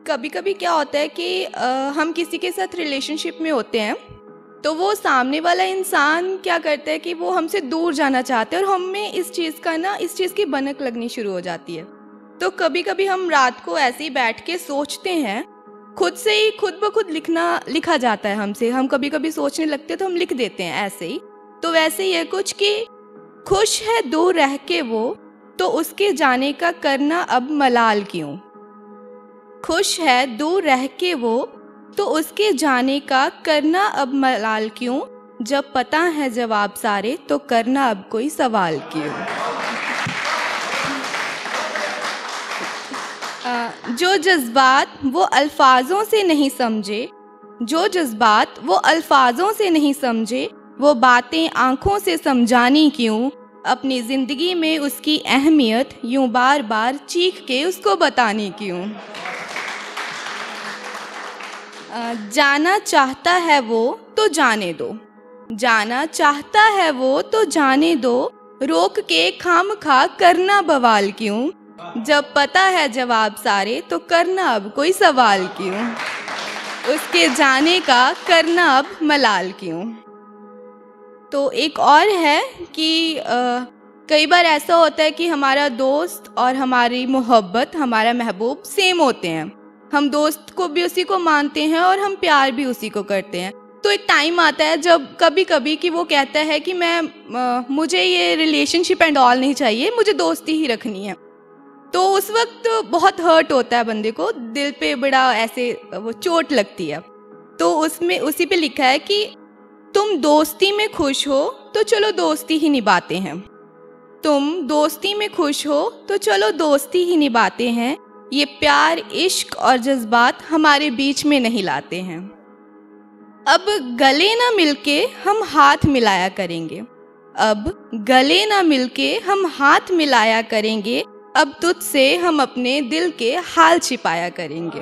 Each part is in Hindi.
कभी कभी क्या होता है कि हम किसी के साथ रिलेशनशिप में होते हैं, तो वो सामने वाला इंसान क्या करता है कि वो हमसे दूर जाना चाहते हैं और हमें इस चीज़ की भनक लगनी शुरू हो जाती है। तो कभी कभी हम रात को ऐसे ही बैठ के सोचते हैं, खुद से ही खुद ब खुद लिखा जाता है हमसे। हम कभी कभी सोचने लगते हैं तो हम लिख देते हैं ऐसे ही। तो वैसे ही है कुछ कि खुश है दूर रह के वो, तो उसके जाने का करना अब मलाल क्यों। खुश है दूर रह के वो, तो उसके जाने का करना अब मलाल क्यों। जब पता है जवाब सारे, तो करना अब कोई सवाल क्यों। जो जज्बात वो अल्फाजों से नहीं समझे, जो जज्बात वो अल्फाजों से नहीं समझे, वो बातें आँखों से समझानी क्यों। अपनी ज़िंदगी में उसकी अहमियत यूं बार बार चीख के उसको बतानी क्यों। जाना चाहता है वो तो जाने दो, जाना चाहता है वो तो जाने दो, रोक के खामखा करना बवाल क्यों। जब पता है जवाब सारे, तो करना अब कोई सवाल क्यों। उसके जाने का करना अब मलाल क्यों। तो एक और है कि कई बार ऐसा होता है कि हमारा दोस्त और हमारी मोहब्बत, हमारा महबूब सेम होते हैं। हम दोस्त को भी उसी को मानते हैं और हम प्यार भी उसी को करते हैं। तो एक टाइम आता है जब कभी कभी कि वो कहता है कि मुझे ये रिलेशनशिप एंड ऑल नहीं चाहिए, मुझे दोस्ती ही रखनी है। तो उस वक्त बहुत हर्ट होता है बंदे को, दिल पे बड़ा ऐसे वो चोट लगती है। तो उसमें उसी पे लिखा है कि तुम दोस्ती में खुश हो तो चलो दोस्ती ही निभाते हैं, तुम दोस्ती में खुश हो तो चलो दोस्ती ही निभाते हैं। ये प्यार इश्क और जज्बात हमारे बीच में नहीं लाते हैं। अब गले ना मिलके हम हाथ मिलाया करेंगे, अब गले ना मिलके हम हाथ मिलाया करेंगे, अब तुझसे हम अपने दिल के हाल छिपाया करेंगे।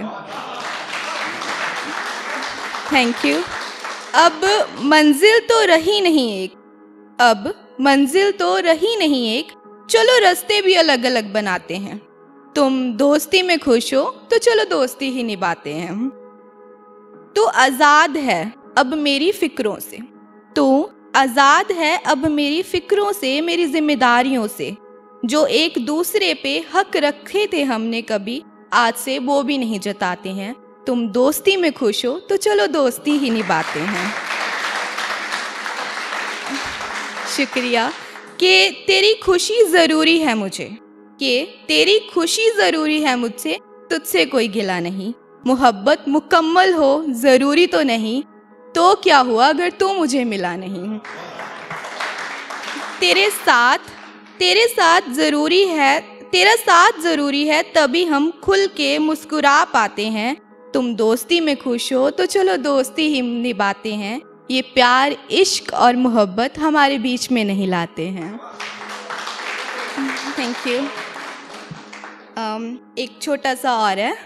Thank you. अब मंजिल तो रही नहीं एक, अब मंजिल तो रही नहीं एक, चलो रास्ते भी अलग अलग बनाते हैं। तुम दोस्ती में खुश हो तो चलो दोस्ती ही निभाते हैं। तू आज़ाद है अब मेरी फिक्रों से, तू आज़ाद है अब मेरी फिक्रों से, मेरी जिम्मेदारियों से। जो एक दूसरे पे हक रखे थे हमने कभी, आज से वो भी नहीं जताते हैं। तुम दोस्ती में खुश हो तो चलो दोस्ती ही निभाते हैं। शुक्रिया। कि तेरी खुशी ज़रूरी है मुझे, कि तेरी खुशी ज़रूरी है मुझसे, तुझसे कोई गिला नहीं। मोहब्बत मुकम्मल हो ज़रूरी तो नहीं, तो क्या हुआ अगर तू मुझे मिला नहीं। तेरे साथ ज़रूरी है, तेरा साथ ज़रूरी है, तभी हम खुल के मुस्कुरा पाते हैं। तुम दोस्ती में खुश हो तो चलो दोस्ती ही निभाते हैं। ये प्यार इश्क और मोहब्बत हमारे बीच में नहीं लाते हैं। Thank you. एक छोटा सा और है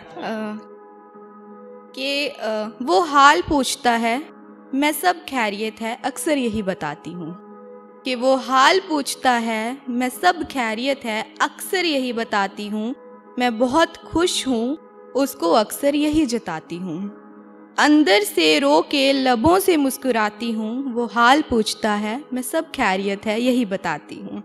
कि वो हाल पूछता है, मैं सब खैरियत है, अक्सर यही बताती हूँ। कि वो हाल पूछता है, मैं सब खैरियत है, अक्सर यही बताती हूँ। मैं बहुत खुश हूँ, उसको अक्सर यही जताती हूँ। अंदर से रो के लबों से मुस्कुराती हूँ। वो हाल पूछता है, मैं सब खैरियत है, यही बताती हूँ।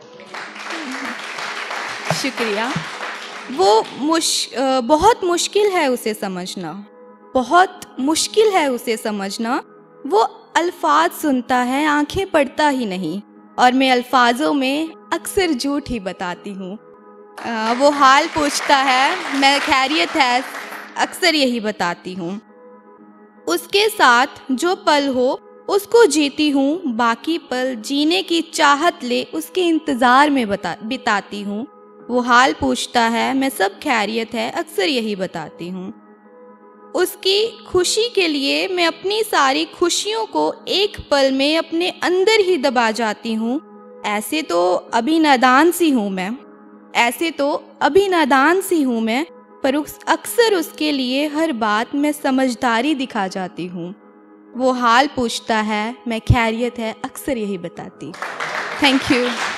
शुक्रिया। वो बहुत मुश्किल है उसे समझना, बहुत मुश्किल है उसे समझना। वो अल्फाज सुनता है, आंखें पढ़ता ही नहीं, और मैं अल्फाजों में अक्सर झूठ ही बताती हूँ। वो हाल पूछता है, मैं खैरियत है, अक्सर यही बताती हूँ। उसके साथ जो पल हो उसको जीती हूँ, बाकी पल जीने की चाहत ले उसके इंतज़ार में बिताती हूँ। वो हाल पूछता है, मैं सब खैरियत है, अक्सर यही बताती हूँ। उसकी खुशी के लिए मैं अपनी सारी खुशियों को एक पल में अपने अंदर ही दबा जाती हूँ। ऐसे तो अभी नादान सी हूँ मैं, ऐसे तो अभी नादान सी हूँ मैं, पर अक्सर उसके लिए हर बात में समझदारी दिखा जाती हूँ। वो हाल पूछता है, मैं खैरियत है, अक्सर यही बताती। Thank you.